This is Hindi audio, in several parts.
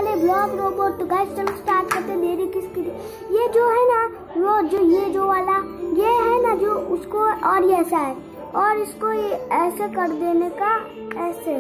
वाले ब्लॉक रोबोट। तो गाइस चलो स्टार्ट करते हैं। देरी किसकी? ये जो है ना वो जो ये जो वाला ये है ना जो उसको और ये ऐसा है और इसको ये ऐसे कर देने का ऐसे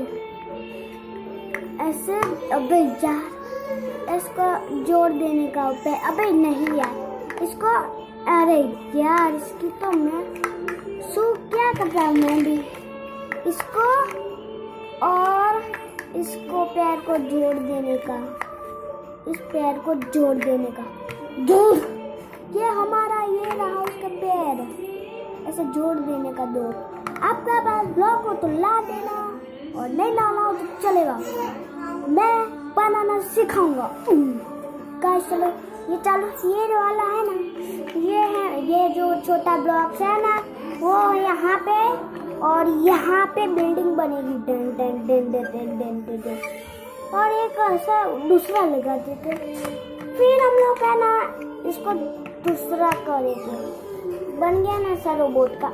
ऐसे। अबे यार इसको जोड़ देने का ऊपर। अबे नहीं यार इसको। अरे यार इसकी तो मैं क्या कर रहा हूँ मैं भी। इसको और इसको पैर को जोड़ देने का, इस पैर को जोड़ देने का। जोड़ ये हमारा ये रहा उसका पैर ऐसे जोड़ देने का। दो आपका पास ब्लॉक हो तो ला देना और नहीं लाना हो तो चलेगा, मैं बनाना सिखाऊंगा। गाइस चलो ये चलो ये वाला है ना ये है ये जो छोटा ब्लॉक्स है ना वो यहाँ पे और यहाँ पे बिल्डिंग बनेगी। Done done done done done done done done. और एक ऐसा दूसरा लगा देते फिर हम लोग है ना इसको दूसरा करेंगे। बन गया ना सर रोबोट का।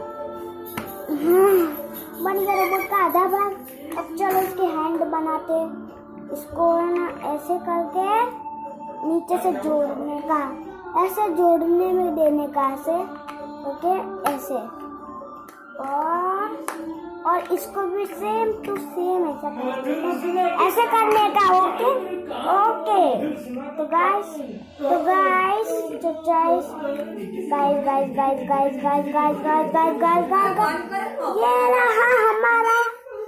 बन गया रोबोट का आधा भाग। अब चलो इसके हैंड बनाते। इसको है ना ऐसे करके नीचे से जोड़ने का, ऐसे जोड़ने में देने का ऐसे। ओके ऐसे और इसको भी सेम टू सेम ऐसे करने का। ओके ओके तो गाइस गाइस ये रहा हमारा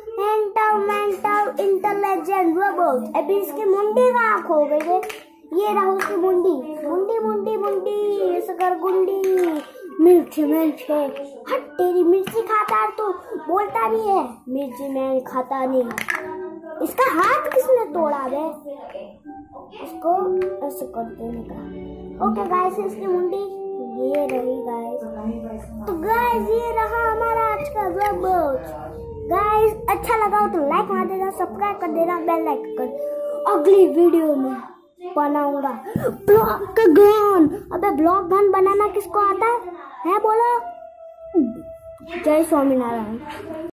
इंटेलिजेंट रोबोट। अभी इसकी मुंडी का आँख हो गई है। ये रहा उसकी मुंडी मुंडी मुंडी मुंडी ऐसे कर गुंडी। मिर्ची मिर्ची हट तेरी मिर्ची खाता है तो बोलता भी है मिर्ची मैं खाता नहीं। इसका हाथ किसने तोड़ा बे? इसको ऐसे कर देने का। ओके गाइस इसकी मुंडी ये रही गाइस। तो गाइस ये रहा हमारा आज का रोबोट। गाइस अच्छा लगा हो तो लाइक मार देना, सब्सक्राइब कर देना, बेल आइकन कर। अगली वीडियो में बनाऊंगा ब्लॉक का गन। अबे ब्लॉक गन बनाना किसको आता है बोलो? जय स्वामीनारायण।